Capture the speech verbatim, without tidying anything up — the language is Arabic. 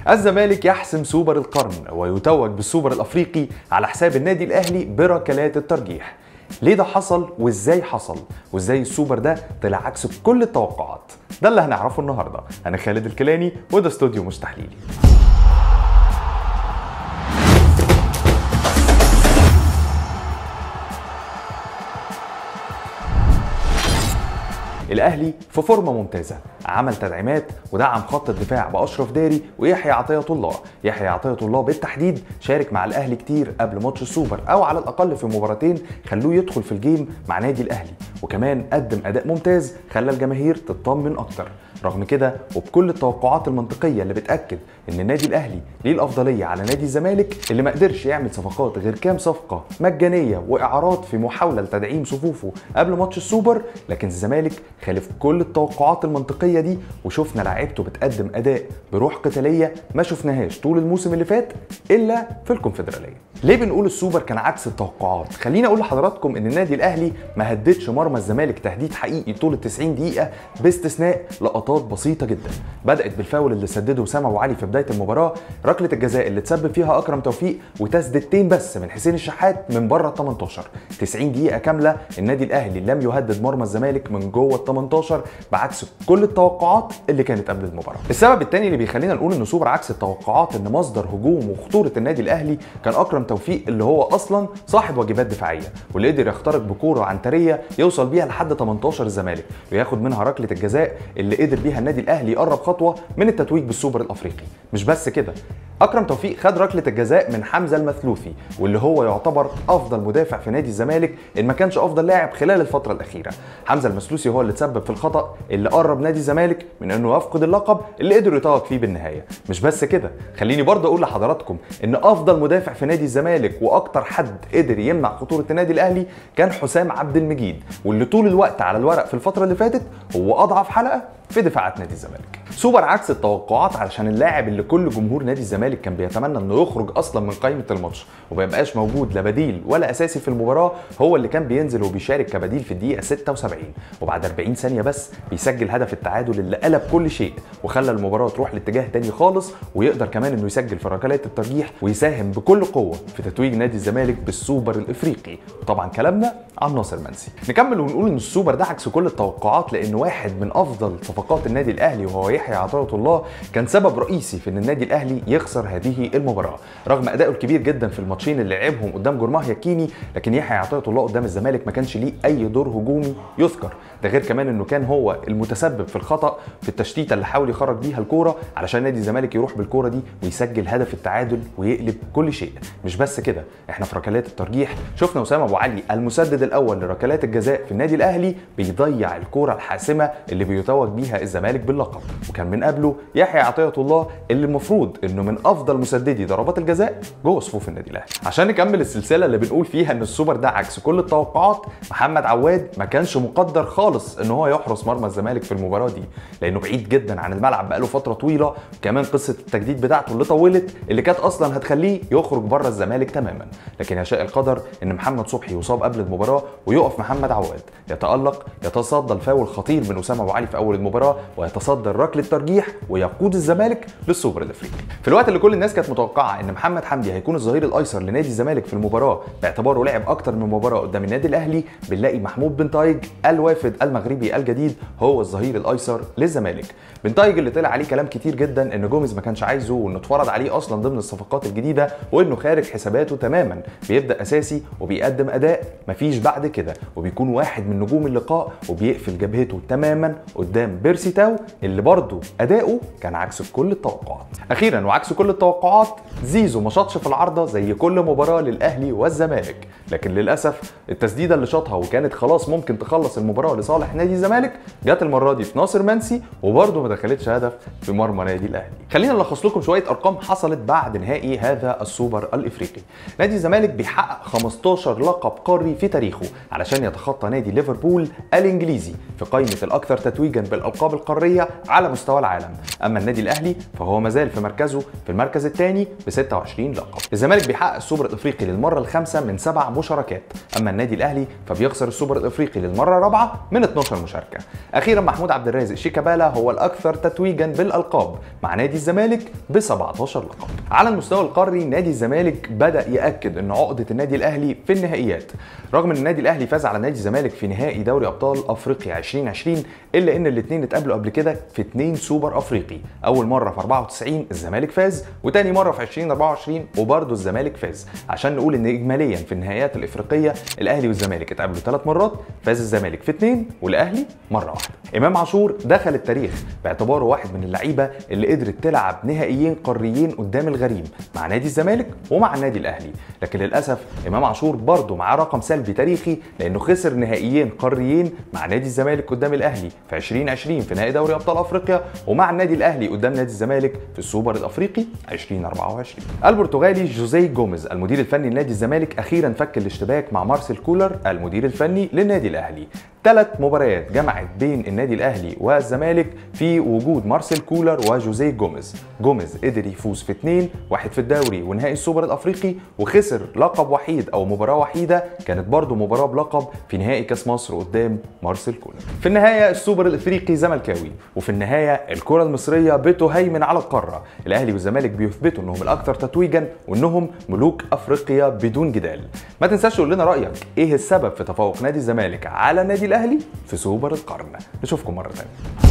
الزمالك يحسم سوبر القرن ويتوج بالسوبر الافريقي على حساب النادي الاهلي بركلات الترجيح. ليه ده حصل وازاي حصل وازاي السوبر ده طلع عكس كل التوقعات؟ ده اللي هنعرفه النهارده. انا خالد الكيلاني وده استوديو مستحليلي. الاهلي في فورمه ممتازه، عمل تدعيمات ودعم خط الدفاع باشرف داري ويحيى عطيه الله. يحيى عطيه الله بالتحديد شارك مع الاهلي كتير قبل ماتش السوبر، او على الاقل في مباراتين خلوه يدخل في الجيم مع نادي الاهلي، وكمان قدم اداء ممتاز خلى الجماهير تطمن اكتر. رغم كده وبكل التوقعات المنطقيه اللي بتاكد ان النادي الاهلي ليه الافضليه على نادي الزمالك اللي ما قدرش يعمل صفقات غير كام صفقه مجانيه واعارات في محاوله لتدعيم صفوفه قبل ماتش السوبر، لكن الزمالك خالف كل التوقعات المنطقيه دي وشفنا لاعيبته بتقدم اداء بروح قتاليه ما شفناهاش طول الموسم اللي فات الا في الكونفدراليه. ليه بنقول السوبر كان عكس التوقعات؟ خليني اقول لحضراتكم ان النادي الاهلي ما هددش مرمى الزمالك تهديد حقيقي طول ال تسعين دقيقه باستثناء لقطات بسيطه جدا. بدات بالفاول اللي سدده اسامه ابو علي في بدايه المباراه، ركله الجزاء اللي تسبب فيها اكرم توفيق، وتسديدتين بس من حسين الشحات من بره ال تمنتاشر. تسعين دقيقه كامله النادي الاهلي لم يهدد مرمى الزمالك من جوه ال تمنتاشر بعكس كل التوقعات اللي كانت قبل المباراه. السبب الثاني اللي بيخلينا نقول ان سوبر عكس التوقعات ان مصدر هجوم وخطوره النادي الاهلي كان اكرم توفيق، اللي هو اصلا صاحب واجبات دفاعيه واللي قدر يخترق بكوره عنتريه يوصل بيها لحد تمنتاشر الزمالك وياخد منها ركله الجزاء اللي قدر بيها النادي الاهلي يقرب خطوه من التتويج بالسوبر الافريقي. مش بس كده، اكرم توفيق خد ركله الجزاء من حمزه المثلوثي واللي هو يعتبر افضل مدافع في نادي الزمالك ان ما كانش افضل لاعب خلال الفتره الاخيره. حمزه المثلوثي هو اللي تسبب في الخطا اللي قرب نادي الزمالك من انه يفقد اللقب اللي قدر يتوج فيه بالنهايه. مش بس كده، خليني برضه اقول لحضراتكم ان افضل مدافع في نادي الزمالك واكتر حد قدر يمنع خطوره النادي الاهلي كان حسام عبد المجيد، واللي طول الوقت على الورق في الفتره اللي فاتت هو اضعف حلقه في دفاعات نادي الزمالك. سوبر عكس التوقعات علشان اللاعب اللي كل جمهور نادي الزمالك كان بيتمنى انه يخرج اصلا من قائمه الماتش وما يبقاش موجود لا بديل ولا اساسي في المباراه، هو اللي كان بينزل وبيشارك كبديل في الدقيقه ستة وسبعين، وبعد أربعين ثانيه بس بيسجل هدف التعادل اللي قلب كل شيء وخلى المباراه تروح لاتجاه تاني خالص، ويقدر كمان انه يسجل في ركلات الترجيح ويساهم بكل قوه في تتويج نادي الزمالك بالسوبر الافريقي. طبعا كلامنا عن ناصر منسي. نكمل ونقول ان السوبر ده عكس كل التوقعات لان واحد من افضل صفقات النادي الاهلي وهو يحيى عطيه الله كان سبب رئيسي في ان النادي الاهلي يخسر هذه المباراه. رغم ادائه الكبير جدا في الماتشين اللي لعبهم قدام جورماهيا كيني، لكن يحيى عطيه الله قدام الزمالك ما كانش ليه اي دور هجومي يذكر. ده غير كمان انه كان هو المتسبب في الخطا في التشتيته اللي حاول يخرج بيها الكوره علشان نادي الزمالك يروح بالكوره دي ويسجل هدف التعادل ويقلب كل شيء. مش بس كده، احنا في ركلات الترجيح شفنا اسامه ابو علي المسدد الاول لركلات الجزاء في النادي الاهلي بيضيع الكوره الحاسمه اللي بيتوج بيها الزمالك باللقب، وكان من قبله يحيى عطيه الله اللي المفروض انه من افضل مسددي ضربات الجزاء جوه صفوف النادي الاهلي. عشان نكمل السلسله اللي بنقول فيها ان السوبر ده عكس كل التوقعات، محمد عواد ما كانش مقدر خالص ان هو يحرس مرمى الزمالك في المباراه دي لانه بعيد جدا عن الملعب بقاله فتره طويله، كمان قصه التجديد بتاعته اللي طولت اللي كانت اصلا هتخليه يخرج بره الزمالك تماما. لكن يشاء القدر ان محمد صبحي يصاب قبل المباراه ويقف محمد عواد يتالق، يتصدى الفاول خطير من اسامه ابو علي في اول المباراه ويتصدى ركله الترجيح ويقود الزمالك للسوبر الافريقي. في الوقت اللي كل الناس كانت متوقعه ان محمد حمدي هيكون الظهير الايسر لنادي الزمالك في المباراه باعتباره لعب اكتر من مباراه قدام النادي الاهلي، بنلاقي محمود بنتايج الوافد المغربي الجديد هو الظهير الايسر للزمالك. بنتايج اللي طلع عليه كلام كتير جدا ان جوميز ما كانش عايزه وانه اتفرض عليه اصلا ضمن الصفقات الجديده وانه خارج حساباته تماما، بيبدا اساسي وبيقدم اداء مفيش بعد كده وبيكون واحد من نجوم اللقاء وبيقفل جبهته تماما قدام بيرسي تاو اللي برضه اداؤه كان عكس كل التوقعات. اخيرا وعكس كل التوقعات، زيزو ما شاطش في العارضه زي كل مباراه للاهلي والزمالك، لكن للاسف التسديده اللي شاطها وكانت خلاص ممكن تخلص المباراه لصالح نادي الزمالك جت المره دي في ناصر منسي وبرضه ما دخلتش هدف في مرمى نادي الاهلي. خلينا نلخص لكم شويه ارقام حصلت بعد نهائي هذا السوبر الافريقي. نادي الزمالك بيحقق خمستاشر لقب قاري في تاريخه علشان يتخطى نادي ليفربول الانجليزي في قائمه الاكثر تتويجا بالالقاب الالقاب القاريه على مستوى العالم. اما النادي الاهلي فهو مازال في مركزه في المركز الثاني ب ستة وعشرين لقب. الزمالك بيحقق السوبر الافريقي للمره الخامسه من سبع مشاركات، اما النادي الاهلي فبيخسر السوبر الافريقي للمره الرابعه من اتناشر مشاركه. اخيرا محمود عبد الرازق شيكابالا هو الاكثر تتويجا بالالقاب مع نادي الزمالك ب سبعتاشر لقب. على المستوى القاري نادي الزمالك بدا ياكد ان عقده النادي الاهلي في النهائيات. رغم ان النادي الاهلي فاز على نادي الزمالك في نهائي دوري ابطال افريقيا ألفين وعشرين، الا ان الاثنين اتقابلوا قبل كده في اتنين سوبر افريقي، اول مره في أربعة وتسعين الزمالك فاز، وتاني مره في ألفين وأربعة وعشرين وبرضه الزمالك فاز، عشان نقول ان اجماليا في النهائيات الافريقيه الاهلي والزمالك اتقابلوا ثلاث مرات، فاز الزمالك في اثنين والاهلي مره واحده. امام عاشور دخل التاريخ باعتباره واحد من اللعيبه اللي قدرت تلعب نهائيين قاريين قدام الغريم مع نادي الزمالك ومع النادي الاهلي، لكن للاسف امام عاشور برضه معاه رقم سلبي تاريخي لانه خسر نهائيين قاريين مع نادي الزمالك قدام الاهلي في ألفين وعشرين في نهائي دوري ابطال افريقيا، ومع النادي الاهلي قدام نادي الزمالك في السوبر الافريقي ألفين وأربعة وعشرين. البرتغالي جوزيه جوميز المدير الفني لنادي الزمالك اخيرا فك الاشتباك مع مارسيل كولر المدير الفني للنادي الاهلي. ثلاث مباريات جمعت بين النادي الاهلي والزمالك في وجود مارسيل كولر وجوزيه جوميز. جوميز قدر يفوز في اثنين، واحد في الدوري ونهائي السوبر الافريقي، وخسر لقب وحيد او مباراه وحيده كانت برضه مباراه بلقب في نهائي كاس مصر قدام مارسيل كولر. في النهايه السوبر الافريقي زملكاوي، وفي النهايه الكره المصريه بتهيمن على القاره. الاهلي والزمالك بيثبتوا انهم الاكثر تتويجا وانهم ملوك افريقيا بدون جدال. ما تنساش تقول لنا رايك ايه السبب في تفوق نادي الزمالك على نادي الاهلي في سوبر القرن. نشوفكم مره ثانيه.